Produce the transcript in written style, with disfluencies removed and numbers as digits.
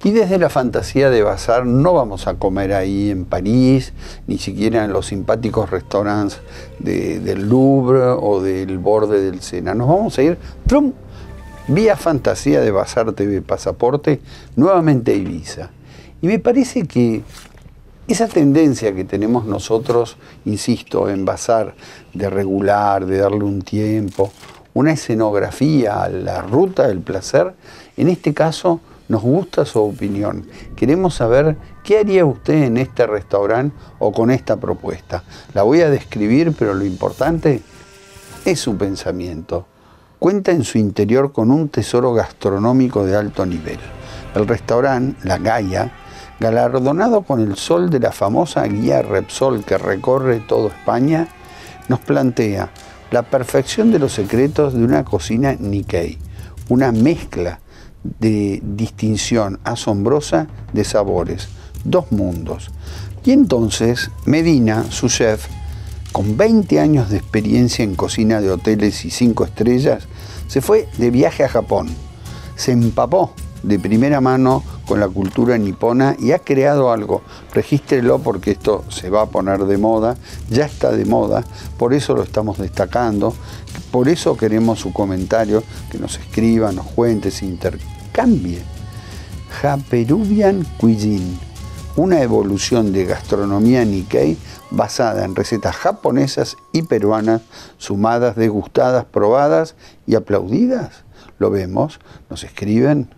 Y desde la fantasía de bazar no vamos a comer ahí en París, ni siquiera en los simpáticos restaurantes del Louvre o del borde del Sena. Nos vamos a ir, ¡prum!, vía fantasía de Bazar TV Pasaporte, nuevamente a Ibiza. Y me parece que esa tendencia que tenemos nosotros, insisto, en Bazar, de regular, de darle un tiempo, una escenografía a la ruta del placer, en este caso nos gusta su opinión. Queremos saber qué haría usted en este restaurante o con esta propuesta. La voy a describir, pero lo importante es su pensamiento. Cuenta en su interior con un tesoro gastronómico de alto nivel. El restaurante La Gaia, galardonado con el sol de la famosa guía Repsol que recorre toda España, nos plantea la perfección de los secretos de una cocina Nikkei, una mezcla de distinción asombrosa de sabores, dos mundos. Y entonces Medina, su chef, con 20 años de experiencia en cocina de hoteles y 5 estrellas, se fue de viaje a Japón. Se empapó de primera mano con la cultura nipona y ha creado algo. Regístrelo porque esto se va a poner de moda, ya está de moda, por eso lo estamos destacando, por eso queremos su comentario, que nos escriba, nos cuente, se intercambie. Japeruvian Cuisine, una evolución de gastronomía Nikkei basada en recetas japonesas y peruanas, sumadas, degustadas, probadas y aplaudidas. Lo vemos, nos escriben.